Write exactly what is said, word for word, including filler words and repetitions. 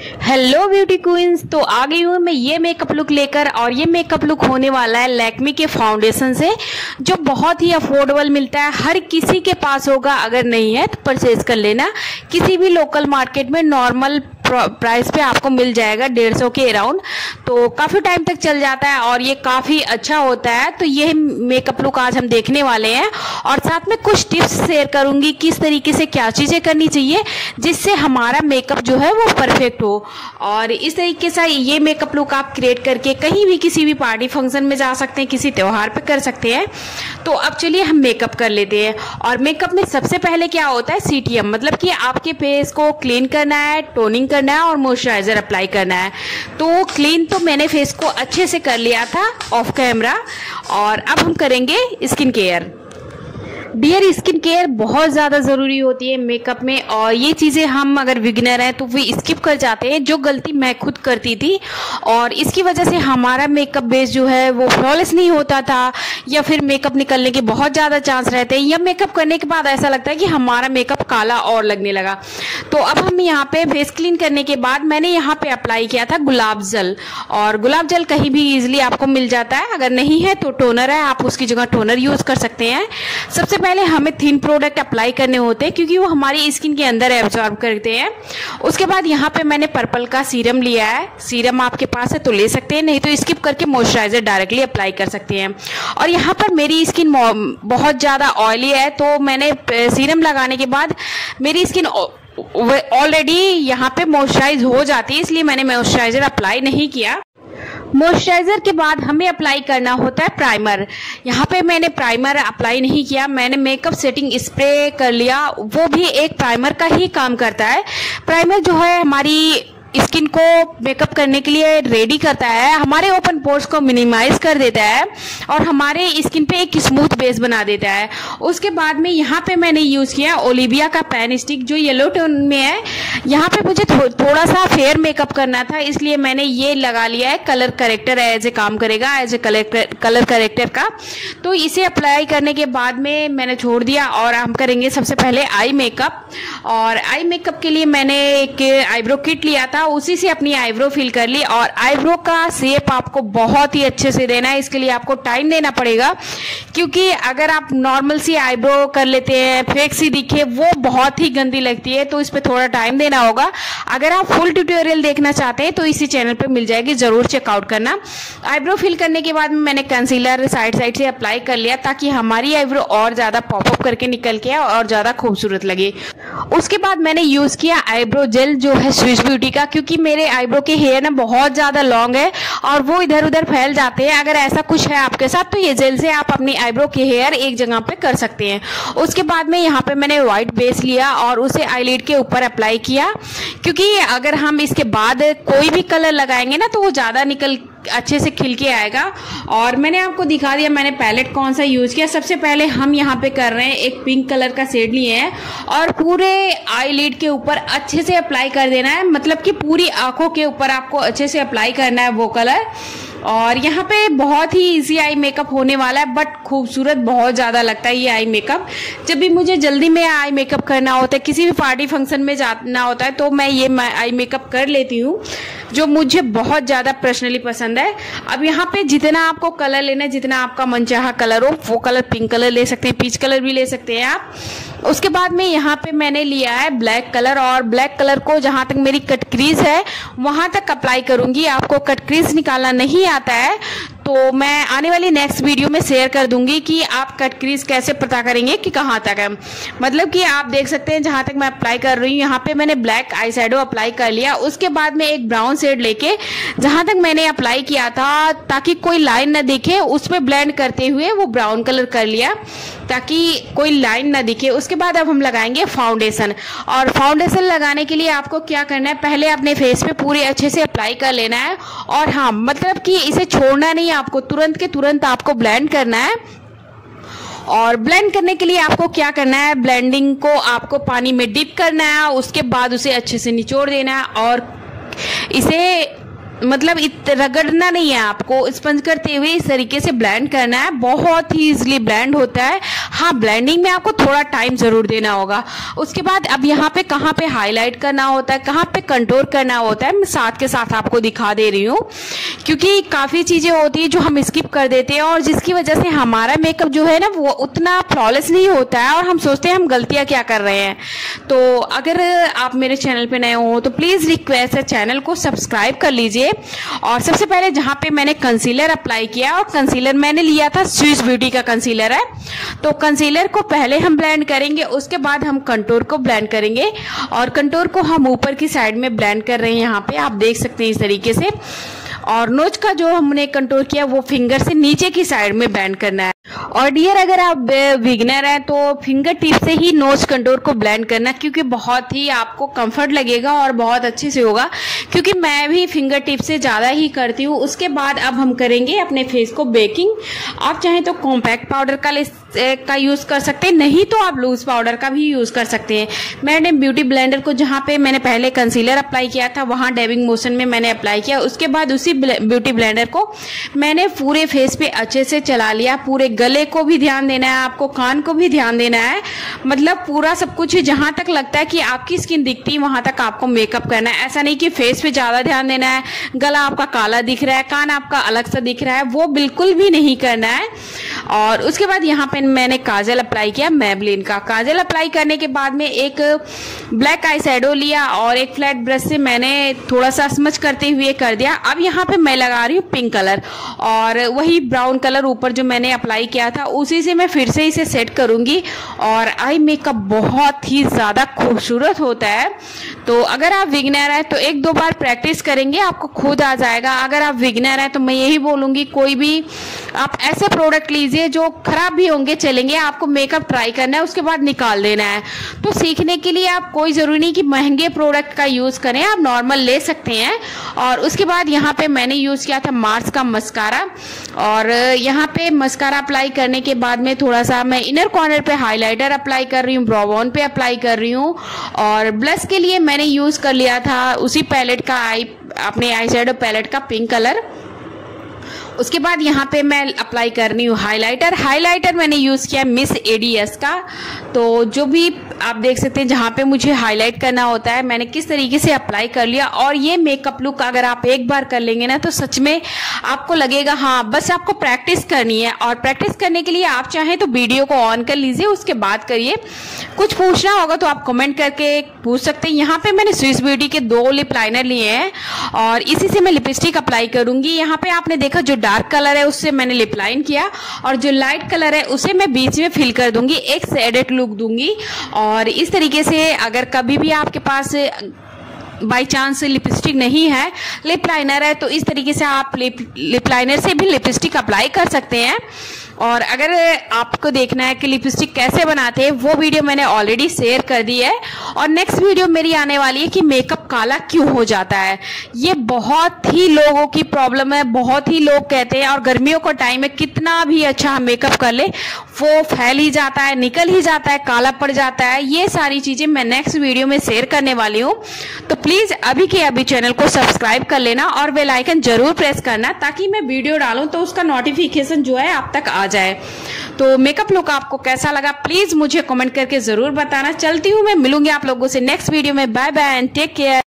Hello beauty queen's, तो आ गई हूँ मैं ये मेकअप लुक लेकर। और ये मेकअप लुक होने वाला है लैक्मे के फाउंडेशन से, जो बहुत ही अफोर्डेबल मिलता है, हर किसी के पास होगा। अगर नहीं है तो परचेज कर लेना, किसी भी लोकल मार्केट में नॉर्मल प्राइस पे आपको मिल जाएगा, डेढ़ सौ के अराउंड। तो काफ़ी टाइम तक चल जाता है और ये काफ़ी अच्छा होता है। तो ये मेकअप लुक आज हम देखने वाले हैं और साथ में कुछ टिप्स शेयर करूंगी किस तरीके से क्या चीज़ें करनी चाहिए जिससे हमारा मेकअप जो है वो परफेक्ट हो। और इस तरीके से ये मेकअप लुक आप क्रिएट करके कहीं भी किसी भी पार्टी फंक्शन में जा सकते हैं, किसी त्यौहार पे कर सकते हैं। तो अब चलिए हम मेकअप कर लेते हैं। और मेकअप में सबसे पहले क्या होता है, सी टी एम, मतलब कि आपके फेस को क्लीन करना है, टोनिंग करना है और मॉइस्चराइजर अप्लाई करना है। तो क्लीन तो मैंने फेस को अच्छे से कर लिया था ऑफ कैमरा, और अब हम करेंगे skin care. Dear, skin care बहुत ज़्यादा ज़रूरी होती है मेकअप में, और ये चीज़ें हम अगर बिगिनर हैं तो वो स्किप कर जाते हैं, जो गलती मैं खुद करती थी। और इसकी वजह से हमारा मेकअप बेस जो है वो फ्लॉलेस नहीं होता था, या फिर मेकअप निकलने के बहुत ज़्यादा चांस रहते हैं, या मेकअप करने के बाद ऐसा लगता है कि हमारा मेकअप काला और लगने लगा। तो अब हम यहाँ पे फेस क्लीन करने के बाद मैंने यहाँ पे अप्लाई किया था गुलाब जल। और गुलाब जल कहीं भी ईजिली आपको मिल जाता है, अगर नहीं है तो टोनर है, आप उसकी जगह टोनर यूज़ कर सकते हैं। सबसे पहले हमें थिन प्रोडक्ट अप्लाई करने होते हैं क्योंकि वो हमारी स्किन के अंदर एब्जॉर्ब करते हैं। उसके बाद यहाँ पे मैंने पर्पल का सीरम लिया है। सीरम आपके पास है तो ले सकते हैं, नहीं तो स्किप करके मॉइस्चराइजर डायरेक्टली अप्लाई कर सकते हैं। और यहाँ पर मेरी स्किन बहुत ज़्यादा ऑयली है, तो मैंने सीरम लगाने के बाद मेरी स्किन ऑलरेडी यहाँ पे मॉइस्चराइज हो जाती है, इसलिए मैंने मॉइस्चराइजर अप्लाई नहीं किया। मॉइस्चराइजर के बाद हमें अप्लाई करना होता है प्राइमर। यहाँ पे मैंने प्राइमर अप्लाई नहीं किया, मैंने मेकअप सेटिंग स्प्रे कर लिया, वो भी एक प्राइमर का ही काम करता है। प्राइमर जो है हमारी स्किन को मेकअप करने के लिए रेडी करता है, हमारे ओपन पोर्स को मिनिमाइज कर देता है और हमारे स्किन पे एक स्मूथ बेस बना देता है। उसके बाद में यहाँ पे मैंने यूज़ किया ओलिविया का पेन स्टिक, जो येलो टोन में है। यहाँ पे मुझे थो, थोड़ा सा फेयर मेकअप करना था, इसलिए मैंने ये लगा लिया है। कलर करेक्टर एज ए काम करेगा, एज ए कलर करेक्टर का। तो इसे अप्लाई करने के बाद में मैंने छोड़ दिया और हम करेंगे सबसे पहले आई मेकअप। और आई मेकअप के लिए मैंने एक आईब्रो किट लिया था, उसी से अपनी आईब्रो फिल कर ली। और आईब्रो का शेप आपको बहुत ही अच्छे से देना है, इसके लिए आपको टाइम देना पड़ेगा, क्योंकि अगर आप नॉर्मल सी आईब्रो कर लेते हैं, फेक सी दिखे, वो बहुत ही गंदी लगती है। तो इस पे थोड़ा टाइम देना होगा। अगर आप फुल ट्यूटोरियल देखना चाहते हैं तो इसी चैनल पे मिल जाएगी, जरूर चेकआउट करना। आईब्रो फिल करने के बाद मैंने कंसीलर साइड साइड से अप्लाई कर लिया, ताकि हमारी आईब्रो और ज़्यादा पॉपअप करके निकल के और ज़्यादा खूबसूरत लगे। उसके बाद मैंने यूज़ किया आईब्रो जेल, जो है स्विस ब्यूटी का, क्योंकि मेरे आईब्रो के हेयर ना बहुत ज़्यादा लॉन्ग है और वो इधर उधर फैल जाते हैं। अगर ऐसा कुछ है आपके साथ तो ये जेल से आप अपनी आईब्रो के हेयर एक जगह पे कर सकते हैं। उसके बाद में यहाँ पे मैंने व्हाइट बेस लिया और उसे आईलिड के ऊपर अप्लाई किया, क्योंकि अगर हम इसके बाद कोई भी कलर लगाएंगे ना तो वो ज़्यादा निकल अच्छे से खिल के आएगा। और मैंने आपको दिखा दिया मैंने पैलेट कौन सा यूज़ किया। सबसे पहले हम यहाँ पे कर रहे हैं, एक पिंक कलर का शेड लिए हैं और पूरे आईलिड के ऊपर अच्छे से अप्लाई कर देना है, मतलब कि पूरी आंखों के ऊपर आपको अच्छे से अप्लाई करना है वो कलर। और यहाँ पे बहुत ही इजी आई मेकअप होने वाला है, बट खूबसूरत बहुत ज़्यादा लगता है ये आई मेकअप। जब भी मुझे जल्दी में आई मेकअप करना होता है, किसी भी पार्टी फंक्शन में जाना होता है, तो मैं ये आई मेकअप कर लेती हूँ, जो मुझे बहुत ज़्यादा पर्सनली पसंद है। अब यहाँ पे जितना आपको कलर लेना है, जितना आपका मनचाहा कलर हो, वो कलर पिंक कलर ले सकते हैं, पीच कलर भी ले सकते हैं आप। उसके बाद में यहाँ पे मैंने लिया है ब्लैक कलर, और ब्लैक कलर को जहाँ तक मेरी कट क्रीज है वहाँ तक अप्लाई करूँगी। आपको कट क्रीज निकालना नहीं आता है तो मैं आने वाली नेक्स्ट वीडियो में शेयर कर दूंगी कि आप कट क्रीज कैसे पता करेंगे कि कहाँ तक है। मतलब कि आप देख सकते हैं जहाँ तक मैं अप्लाई कर रही हूँ, यहाँ पे मैंने ब्लैक आई शैडो अप्लाई कर लिया। उसके बाद में एक ब्राउन शेड लेके जहाँ तक मैंने अप्लाई किया था, ताकि कोई लाइन ना दिखे, उसमें ब्लेंड करते हुए वो ब्राउन कलर कर लिया ताकि कोई लाइन ना दिखे। उसके बाद अब हम लगाएंगे फाउंडेशन। और फाउंडेशन लगाने के लिए आपको क्या करना है, पहले अपने फेस पे पूरे अच्छे से अप्लाई कर लेना है। और हाँ, मतलब कि इसे छोड़ना नहीं, आपको तुरंत के तुरंत आपको ब्लेंड करना है। और ब्लेंड करने के लिए आपको क्या करना है, ब्लेंडिंग को आपको पानी में डिप करना है, उसके बाद उसे अच्छे से निचोड़ देना है और इसे मतलब इत रगड़ना नहीं है, आपको स्पंज करते हुए इस तरीके से ब्लेंड करना है। बहुत ही इजीली ब्लेंड होता है। हाँ, ब्लेंडिंग में आपको थोड़ा टाइम जरूर देना होगा। उसके बाद अब यहाँ पे कहाँ पे हाईलाइट करना होता है, कहाँ पे कंटूर करना होता है, मैं साथ के साथ आपको दिखा दे रही हूँ, क्योंकि काफ़ी चीज़ें होती है जो हम स्किप कर देते हैं और जिसकी वजह से हमारा मेकअप जो है ना वो उतना फ्लॉलेस नहीं होता है और हम सोचते हैं हम गलतियाँ क्या कर रहे हैं। तो अगर आप मेरे चैनल पे नए हो तो प्लीज़ रिक्वेस्ट है, चैनल को सब्सक्राइब कर लीजिए। और सबसे पहले जहां पे मैंने कंसीलर अप्लाई किया, और कंसीलर मैंने लिया था स्विस ब्यूटी का कंसीलर है, तो कंसीलर को पहले हम ब्लेंड करेंगे, उसके बाद हम कंटूर को ब्लेंड करेंगे। और कंटूर को हम ऊपर की साइड में ब्लेंड कर रहे हैं, यहाँ पे आप देख सकते हैं इस तरीके से। और नोज का जो हमने कंटूर किया वो फिंगर से नीचे की साइड में ब्लेंड करना है। और डियर, अगर आप बिगिनर हैं तो फिंगर टिप से ही नोज कंटूर को ब्लेंड करना, क्योंकि बहुत ही आपको कंफर्ट लगेगा और बहुत अच्छे से होगा, क्योंकि मैं भी फिंगर टिप से ज़्यादा ही करती हूँ। उसके बाद अब हम करेंगे अपने फेस को बेकिंग। आप चाहें तो कॉम्पैक्ट पाउडर का का यूज़ कर सकते हैं, नहीं तो आप लूज पाउडर का भी यूज़ कर सकते हैं। मैंने ब्यूटी ब्लेंडर को जहाँ पे मैंने पहले कंसीलर अप्लाई किया था वहाँ डैबिंग मोशन में मैंने अप्लाई किया। उसके बाद उसी ब्यूटी ब्लेंडर को मैंने पूरे फेस पे अच्छे से चला लिया। पूरे गले को भी ध्यान देना है, आपको कान को भी ध्यान देना है, मतलब पूरा सब कुछ जहां तक लगता है कि आपकी स्किन दिखती है वहां तक आपको मेकअप करना है। ऐसा नहीं कि फेस पे ज्यादा ध्यान देना है, गला आपका काला दिख रहा है, कान आपका अलग सा दिख रहा है, वो बिल्कुल भी नहीं करना है। और उसके बाद यहाँ पे मैंने काजल अप्लाई किया, मैबलिन का काजल अप्लाई करने के बाद में एक ब्लैक आई शैडो लिया और एक फ्लैट ब्रश से मैंने थोड़ा सा स्मच करते हुए कर दिया। अब यहाँ पे मैं लगा रही हूँ पिंक कलर, और वही ब्राउन कलर ऊपर जो मैंने अप्लाई किया था उसी से मैं फिर से इसे सेट करूंगी। और आई मेकअप बहुत ही ज़्यादा खूबसूरत होता है। तो अगर आप बिगिनर हैं तो एक दो बार प्रैक्टिस करेंगे आपको खुद आ जाएगा। अगर आप बिगिनर हैं तो मैं यही बोलूँगी, कोई भी आप ऐसे प्रोडक्ट लीजिए जो खराब भी होंगे चलेंगे, आपको मेकअप ट्राई करना है उसके बाद निकाल देना है। तो सीखने के लिए आप कोई ज़रूरी नहीं कि महंगे प्रोडक्ट का यूज़ करें, आप नॉर्मल ले सकते हैं। और उसके बाद यहाँ पे मैंने यूज़ किया था मार्स का मस्कारा, और यहाँ पे मस्कारा अप्लाई करने के बाद में थोड़ा सा मैं इनर कॉर्नर पे हाइलाइटर अप्लाई कर रही हूँ, ब्रोवन पे अप्लाई कर रही हूँ। और ब्लश के लिए मैंने यूज़ कर लिया था उसी पैलेट का आई अपने आई शैडो पैलेट का पिंक कलर। उसके बाद यहाँ पे मैं अप्लाई कर रही हूँ हाइलाइटर। हाइलाइटर मैंने यूज़ किया मिस एडीएस का। तो जो भी आप देख सकते हैं जहाँ पे मुझे हाईलाइट करना होता है मैंने किस तरीके से अप्लाई कर लिया। और ये मेकअप लुक अगर आप एक बार कर लेंगे ना तो सच में आपको लगेगा हाँ बस आपको प्रैक्टिस करनी है। और प्रैक्टिस करने के लिए आप चाहें तो वीडियो को ऑन कर लीजिए, उसके बाद करिए। कुछ पूछना होगा तो आप कमेंट करके पूछ सकते हैं। यहाँ पे मैंने स्विस ब्यूटी के दो लिप लाइनर लिए हैं और इसी से मैं लिपस्टिक अप्लाई करूंगी। यहाँ पे आपने देखा जो डार्क कलर है उससे मैंने लिप लाइन किया और जो लाइट कलर है उसे मैं बीच में फिल कर दूंगी, एक शेडेड लुक दूंगी। और इस तरीके से अगर कभी भी आपके पास बाई चांस लिपस्टिक नहीं है, लिप लाइनर है, तो इस तरीके से आप लिप लिप लाइनर से भी लिपस्टिक अप्लाई कर सकते हैं। और अगर आपको देखना है कि लिपस्टिक कैसे बनाते हैं वो वीडियो मैंने ऑलरेडी शेयर कर दी है। और नेक्स्ट वीडियो मेरी आने वाली है कि मेकअप काला क्यों हो जाता है। ये बहुत ही लोगों की प्रॉब्लम है, बहुत ही लोग कहते हैं। और गर्मियों का टाइम है, कितना भी अच्छा हम मेकअप कर ले वो फैल ही जाता है, निकल ही जाता है, काला पड़ जाता है। ये सारी चीजें मैं नेक्स्ट वीडियो में शेयर करने वाली हूँ। तो प्लीज अभी के अभी चैनल को सब्सक्राइब कर लेना और बेल आइकन जरूर प्रेस करना ताकि मैं वीडियो डालूं तो उसका नोटिफिकेशन जो है आप तक आ जाए। तो मेकअप लुक आपको कैसा लगा प्लीज मुझे कमेंट करके जरूर बताना। चलती हूँ मैं, मिलूंगी आप लोगों से नेक्स्ट वीडियो में। Bye bye and take care.